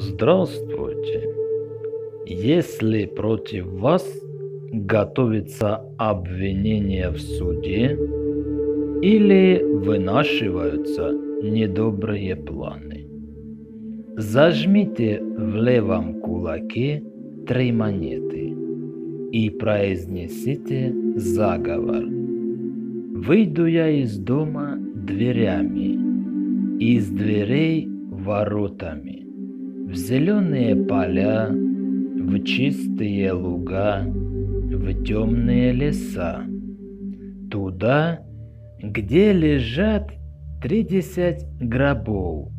Здравствуйте. Если против вас готовится обвинение в суде или вынашиваются недобрые планы, зажмите в левом кулаке 3 монеты и произнесите заговор. Выйду я из дома дверями, из дверей воротами, в зеленые поля, в чистые луга, в темные леса, туда, где лежат 30 гробов,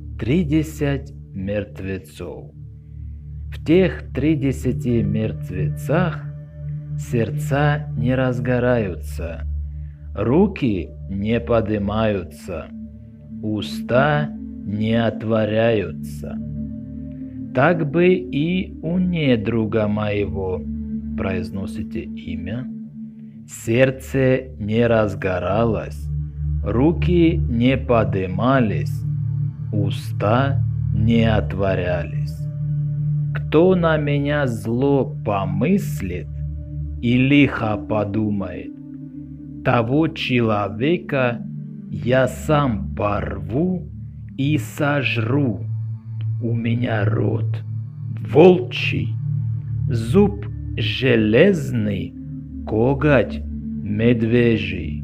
30 мертвецов. В тех 30 мертвецах сердца не разгораются, руки не поднимаются, уста не отворяются. Так бы и у недруга моего, произносите имя, сердце не разгоралось, руки не подымались, уста не отворялись. Кто на меня зло помыслит и лихо подумает, того человека я сам порву и сожру. У меня рот волчий, зуб железный, коготь медвежий.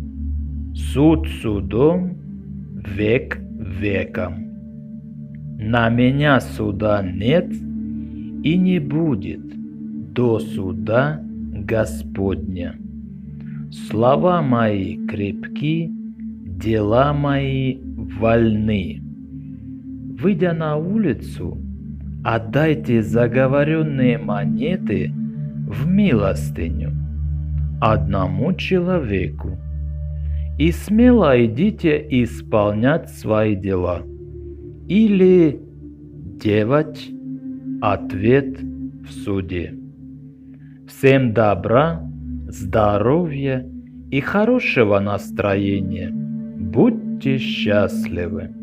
Суд судом, век веком. На меня суда нет и не будет до суда Господня. Слова мои крепки, дела мои вольны. Выйдя на улицу, отдайте заговоренные монеты в милостыню одному человеку и смело идите исполнять свои дела или делать ответ в суде. Всем добра, здоровья и хорошего настроения. Будьте счастливы!